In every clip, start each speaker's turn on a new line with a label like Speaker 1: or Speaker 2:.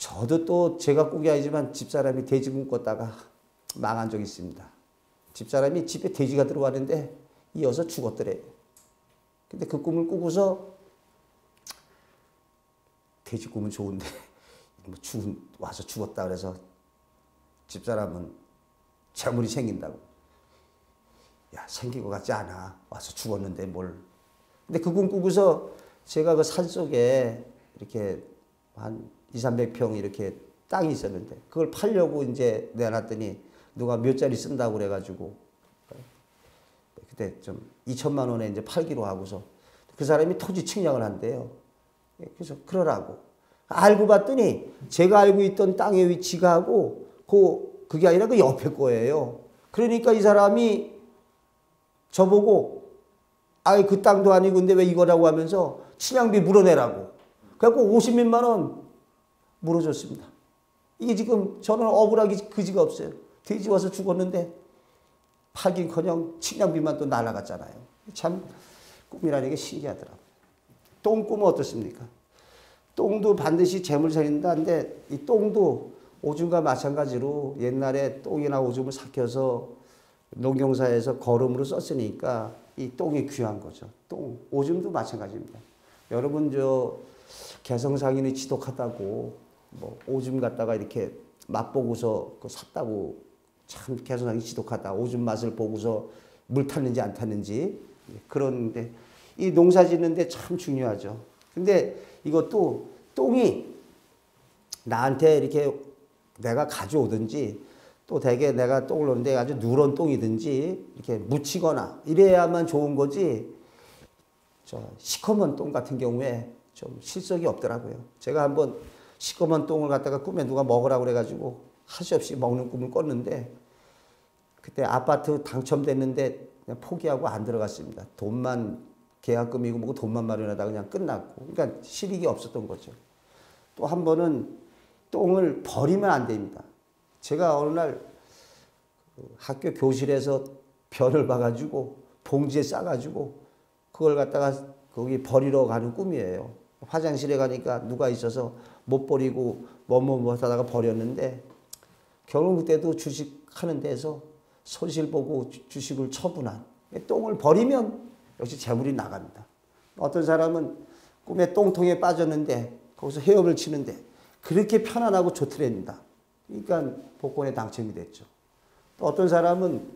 Speaker 1: 저도 또 제가 꾼 게 아니지만 집사람이 돼지군 꿨다가 망한 적이 있습니다. 집사람이 집에 돼지가 들어왔는데 이어서 죽었더래요. 근데 그 꿈을 꾸고서 돼지 꿈은 좋은데 뭐 와서 죽었다 그래서 집사람은 재물이 생긴다고. 야, 생긴 것 같지 않아. 와서 죽었는데 뭘. 근데 그 꿈 꾸고서 제가 그 산속에 이렇게 한 200~300평 이렇게 땅이 있었는데 그걸 팔려고 이제 내놨더니 누가 몇 자리 쓴다고 그래가지고 그때 좀 2천만 원에 이제 팔기로 하고서 그 사람이 토지 측량을 한대요. 그래서 그러라고. 알고 봤더니 제가 알고 있던 땅의 위치가 하고 그게 아니라 그 옆에 거예요. 그러니까 이 사람이 저보고 아이 그 땅도 아니고 근데 왜 이거라고 하면서 측량비 물어내라고. 그래갖고 50몇만 원 물어줬습니다. 이게 지금 저는 억울하기 그지가 없어요. 돼지 와서 죽었는데 팔긴커녕 측량비만 또 날아갔잖아요. 참 꿈이라는 게 신기하더라고요. 똥 꿈은 어떻습니까? 똥도 반드시 재물 살린다는데 이 똥도 오줌과 마찬가지로 옛날에 똥이나 오줌을 삭혀서 농경사에서 거름으로 썼으니까 이 똥이 귀한 거죠. 똥, 오줌도 마찬가지입니다. 여러분 개성상인이 지독하다고 뭐 오줌 갖다가 이렇게 맛보고서 샀다고 참 개성상인이 지독하다. 오줌 맛을 보고서 물 탔는지 안 탔는지 그런데 이 농사 짓는데 참 중요하죠. 근데 이것도 똥이 나한테 이렇게 내가 가져오든지 또 대개 내가 똥을 놓는데 아주 누런 똥이든지 이렇게 묻히거나 이래야만 좋은 거지 시커먼 똥 같은 경우에 좀 실속이 없더라고요. 제가 한번 시커먼 똥을 갖다가 꿈에 누가 먹으라고 그래가지고 할 수 없이 먹는 꿈을 꿨는데 그때 아파트 당첨됐는데 그냥 포기하고 안 들어갔습니다. 돈만 계약금이고 뭐고 돈만 마련하다 그냥 끝났고 그러니까 실익이 없었던 거죠. 또 한 번은 똥을 버리면 안 됩니다. 제가 어느 날 학교 교실에서 변을 봐가지고 봉지에 싸가지고 그걸 갖다가 거기 버리러 가는 꿈이에요. 화장실에 가니까 누가 있어서 못 버리고 뭐뭐 하다가 버렸는데 결국 그때도 주식하는 데서 손실 보고 주식을 처분한 똥을 버리면 역시 재물이 나갑니다. 어떤 사람은 꿈에 똥통에 빠졌는데 거기서 헤엄을 치는데 그렇게 편안하고 좋더랍니다. 그러니까 복권에 당첨이 됐죠. 또 어떤 사람은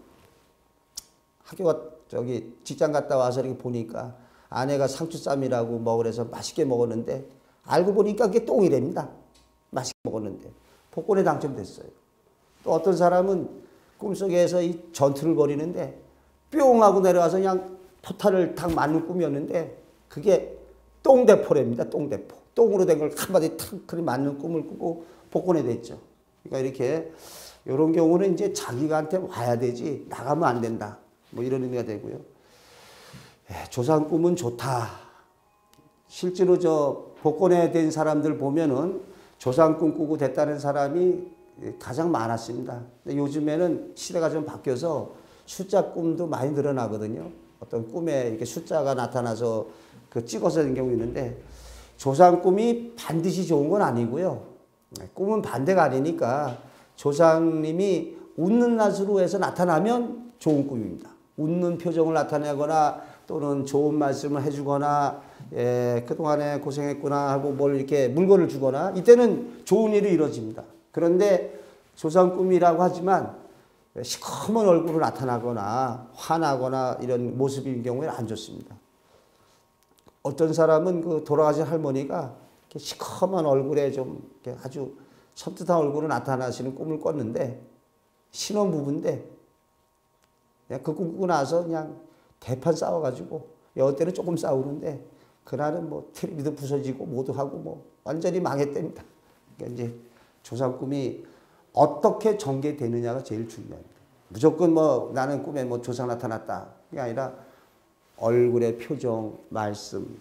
Speaker 1: 직장 갔다 와서 이렇게 보니까 아내가 상추쌈이라고 먹으래서 맛있게 먹었는데 알고 보니까 그게 똥이랍니다. 맛있게 먹었는데 복권에 당첨됐어요. 또 어떤 사람은 꿈속에서 이 전투를 벌이는데 뿅 하고 내려와서 그냥 포탈을 탁 맞는 꿈이었는데 그게 똥대포랍니다. 똥대포. 똥으로 된 걸 한마디 탁 맞는 꿈을 꾸고 복권에 됐죠. 그러니까 이렇게 이런 경우는 이제 자기한테 와야 되지 나가면 안 된다. 뭐 이런 의미가 되고요. 조상 꿈은 좋다. 실제로 복권에 된 사람들 보면은 조상 꿈 꾸고 됐다는 사람이 가장 많았습니다. 근데 요즘에는 시대가 좀 바뀌어서 숫자 꿈도 많이 늘어나거든요. 어떤 꿈에 이렇게 숫자가 나타나서 찍어서 된 경우 있는데 조상 꿈이 반드시 좋은 건 아니고요. 꿈은 반대가 아니니까 조상님이 웃는 낯으로 해서 나타나면 좋은 꿈입니다. 웃는 표정을 나타내거나 또는 좋은 말씀을 해주거나 그동안에 고생했구나 하고 뭘 이렇게 물건을 주거나 이때는 좋은 일이 이루어집니다. 그런데 조상 꿈이라고 하지만 시커먼 얼굴로 나타나거나 화나거나 이런 모습인 경우에는 안 좋습니다. 어떤 사람은 돌아가신 할머니가 시커먼 얼굴에 좀 아주 섬뜩한 얼굴로 나타나시는 꿈을 꿨는데 신혼부부인데 그냥 그 꿈 꾸고 나서 그냥 대판 싸워가지고 여느 때는 조금 싸우는데 그날은 뭐 텔레비도 부서지고 모두 하고 뭐 완전히 망했답니다. 그러니까 이제 조상 꿈이 어떻게 전개되느냐가 제일 중요합니다. 무조건 나는 꿈에 조상 나타났다. 그게 아니라 얼굴의 표정, 말씀.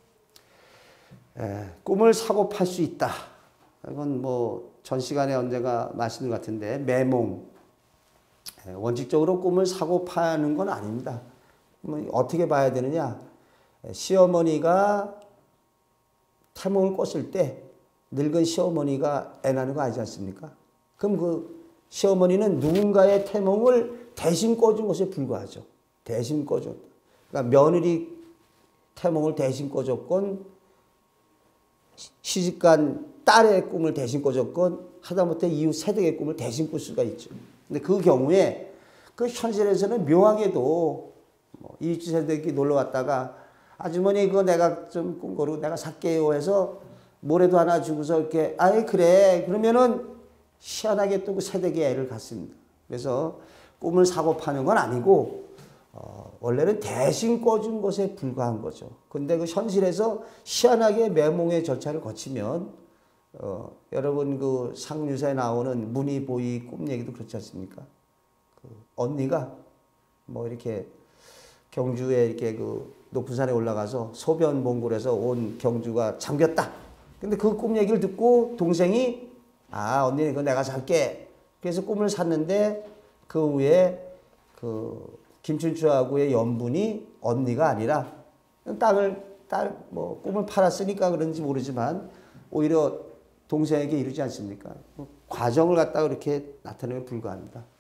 Speaker 1: 꿈을 사고 팔 수 있다. 이건 전 시간에 언젠가 말씀드린 것 같은데 매몽. 원칙적으로 꿈을 사고 파는 건 아닙니다. 어떻게 봐야 되느냐. 시어머니가 태몽을 꿨을 때 늙은 시어머니가 애 낳는 거 아니지 않습니까? 그럼 그 시어머니는 누군가의 태몽을 대신 꿔준 것에 불과하죠. 대신 꿔준. 그러니까 며느리 태몽을 대신 꿔줬건 시집간 딸의 꿈을 대신 꿔줬건 하다못해 이후 세대의 꿈을 대신 꿀 수가 있죠. 근데 그 경우에 그 현실에서는 묘하게도 뭐 이웃집 세대끼리 놀러 왔다가 아주머니 그거 내가 좀 꿈꾸고 내가 살게요 해서 모래도 하나 주고서 이렇게 아이 그래 그러면은 희한하게 또 그 세대의 애를 갖습니다. 그래서 꿈을 사고 파는 건 아니고 원래는 대신 꿔준 것에 불과한 거죠. 근데 그 현실에서 희한하게 매몽의 절차를 거치면 여러분 그 상류사에 나오는 문희보이 꿈 얘기도 그렇지 않습니까? 그 언니가 뭐 이렇게 경주에 이렇게 그 높은 산에 올라가서 소변 몽골에서 온 경주가 잠겼다. 근데 그 꿈 얘기를 듣고 동생이 아 언니 이거 내가 살게. 그래서 꿈을 샀는데 그 후에 그 김춘추하고의 연분이 언니가 아니라 뭐 꿈을 팔았으니까 그런지 모르지만 오히려 동생에게 이르지 않습니까? 과정을 갖다가 그렇게 나타내면 불과합니다.